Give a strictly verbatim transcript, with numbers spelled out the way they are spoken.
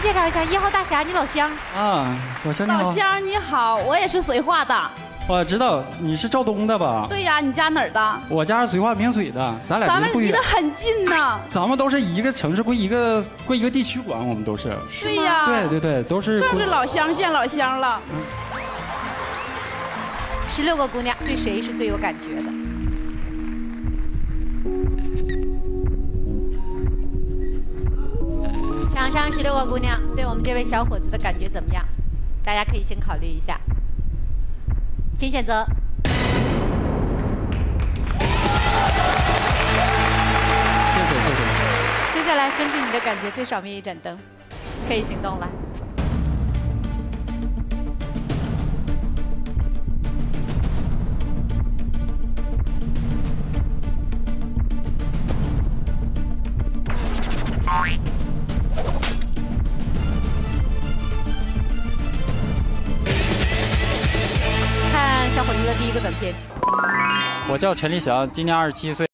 介绍一下一号大侠，你老乡啊，老乡你好。 老乡你好，我也是绥化的。 我知道你是肇东的吧？ 对呀，你家哪儿的？ 我家是绥化明水的，咱俩咱们不远离得很近呢。 咱们都是一个城市归一个归一个地区管，我们都是。 对呀。 对对对，都是。 更是老乡见老乡了。 十六个姑娘对谁是最有感觉的？场上十六个姑娘对我们这位小伙子的感觉怎么样？大家可以先考虑一下，请选择。 谢谢谢谢。 接下来根据你的感觉，最少灭一盏灯，可以行动了。看小伙子的第一个短片。 我叫陈立祥，今年二十七岁。